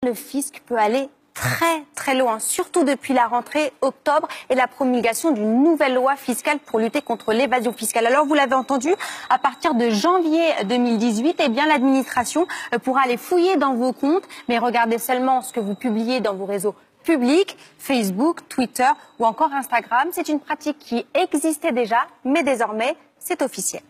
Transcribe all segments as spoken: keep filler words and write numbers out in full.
Le fisc peut aller très très loin, surtout depuis la rentrée octobre et la promulgation d'une nouvelle loi fiscale pour lutter contre l'évasion fiscale. Alors vous l'avez entendu, à partir de janvier deux mille dix-huit, eh bien l'administration pourra aller fouiller dans vos comptes, mais regardez seulement ce que vous publiez dans vos réseaux publics, Facebook, Twitter ou encore Instagram. C'est une pratique qui existait déjà, mais désormais c'est officiel.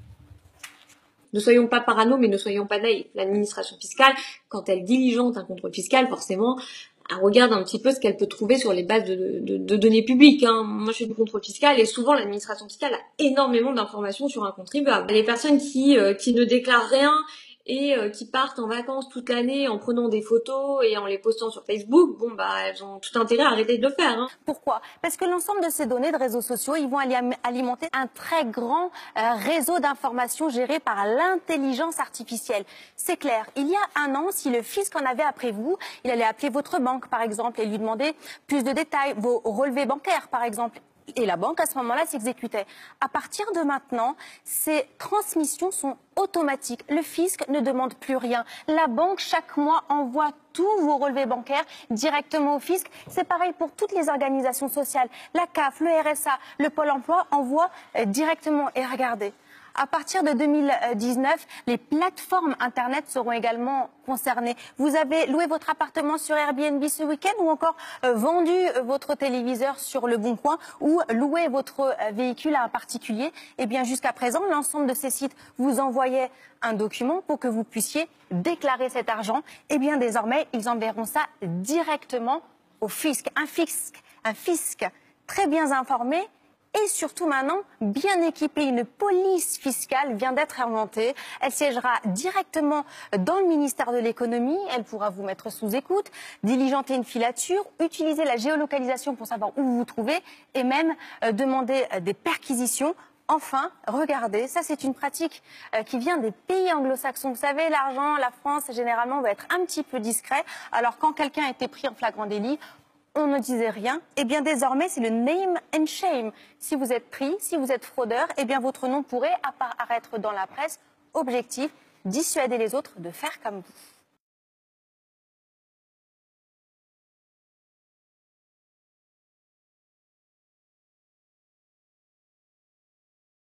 Ne soyons pas parano, mais ne soyons pas naïfs. L'administration fiscale, quand elle diligente un contrôle fiscal, forcément, elle regarde un petit peu ce qu'elle peut trouver sur les bases de, de, de données publiques. Hein. Moi, je fais du contrôle fiscal et souvent, l'administration fiscale a énormément d'informations sur un contribuable. Les personnes qui, euh, qui ne déclarent rien et euh, qui partent en vacances toute l'année en prenant des photos et en les postant sur Facebook, bon bah elles ont tout intérêt à arrêter de le faire. Hein. Pourquoi? Parce que l'ensemble de ces données de réseaux sociaux, ils vont alimenter un très grand euh, réseau d'informations géré par l'intelligence artificielle. C'est clair, il y a un an, si le fisc en avait après vous, il allait appeler votre banque par exemple et lui demander plus de détails, vos relevés bancaires par exemple. Et la banque, à ce moment-là, s'exécutait. À partir de maintenant, ces transmissions sont automatiques. Le fisc ne demande plus rien. La banque, chaque mois, envoie tous vos relevés bancaires directement au fisc. C'est pareil pour toutes les organisations sociales. La C A F, le R S A, le Pôle emploi envoient directement. Et regardez, à partir de deux mille dix-neuf, les plateformes Internet seront également concernées. Vous avez loué votre appartement sur Airbnb ce week-end ou encore euh, vendu votre téléviseur sur Le Bon Coin ou loué votre euh, véhicule à un particulier. Eh bien, jusqu'à présent, l'ensemble de ces sites vous envoyaient un document pour que vous puissiez déclarer cet argent. Eh bien, désormais, ils enverront ça directement au fisc. Un fisc, un fisc très bien informé. Et surtout maintenant, bien équipée, une police fiscale vient d'être inventée. Elle siégera directement dans le ministère de l'économie. Elle pourra vous mettre sous écoute, diligenter une filature, utiliser la géolocalisation pour savoir où vous vous trouvez et même euh, demander euh, des perquisitions. Enfin, regardez, ça c'est une pratique euh, qui vient des pays anglo-saxons. Vous savez, l'argent, la France, généralement, va être un petit peu discret. Alors quand quelqu'un a été pris en flagrant délit, on ne disait rien. Eh bien, désormais, c'est le name and shame. Si vous êtes pris, si vous êtes fraudeur, eh bien, votre nom pourrait apparaître dans la presse. Objectif, dissuader les autres de faire comme vous.